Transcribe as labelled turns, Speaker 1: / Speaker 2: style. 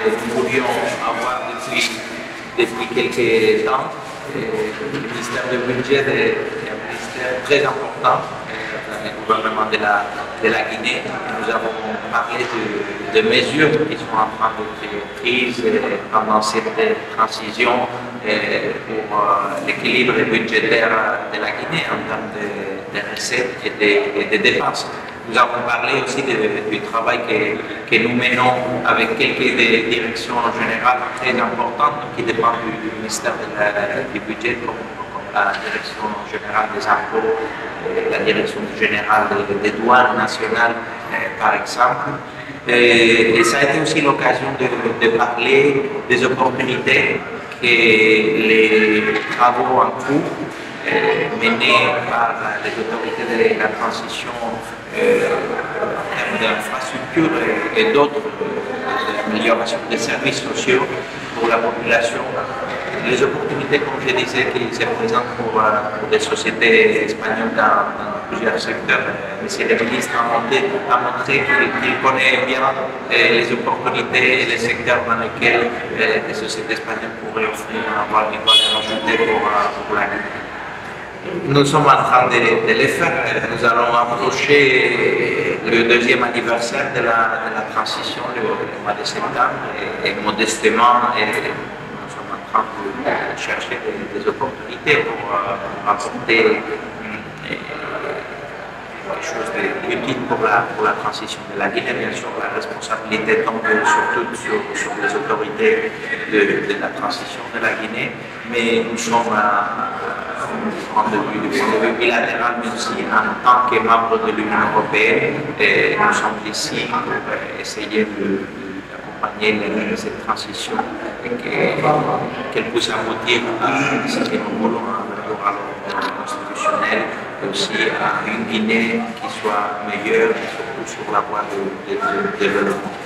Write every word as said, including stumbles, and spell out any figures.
Speaker 1: nous voulions avoir depuis, depuis quelques temps. Le ministère du budget est un ministère très important dans le gouvernement de la, de la Guinée. Nous avons parlé de, de mesures qui sont en train d'être prises pendant cette transition pour l'équilibre budgétaire de la Guinée en termes de, de recettes et de, et de dépenses. Nous avons parlé aussi de, du travail que, que nous menons avec quelques directions générales très importantes qui dépendent du, du ministère de la, du budget, comme, comme la direction générale des impôts, la direction générale des, des douanes nationales, par exemple. Et, et ça a été aussi l'occasion de, de parler des opportunités que les travaux en cours menés par les autorités de la transition euh, en termes d'infrastructures et, et d'autres, euh, d'amélioration des services sociaux pour la population. Les opportunités, comme je disais, qui se présentent pour, euh, pour des sociétés espagnoles dans, dans plusieurs secteurs. Monsieur le ministre a montré, a montré qu'il qu'il connaît bien euh, les opportunités et les secteurs dans lesquels euh, les sociétés espagnoles pourraient offrir avoir une valeur ajoutée pour, euh, pour la Guinée. Nous sommes en train de, de les faire. Nous allons approcher le deuxième anniversaire de la, de la transition le, le mois de septembre et, et modestement et nous sommes en train de chercher des, des opportunités pour, pour apporter quelque chose d'utile pour la, pour la transition de la Guinée. Bien sûr, la responsabilité tombe surtout sur, sur les autorités de, de la transition de la Guinée, mais nous sommes à, point de vue, du point de vue bilatéral, mais aussi en tant que membre de l'Union européenne, et nous sommes ici pour essayer d'accompagner cette transition et qu'elle qu puisse aboutir à ce que nous voulons, à l'ordre constitutionnel, et aussi à une Guinée qui soit meilleure, surtout sur la voie de, de, de développement.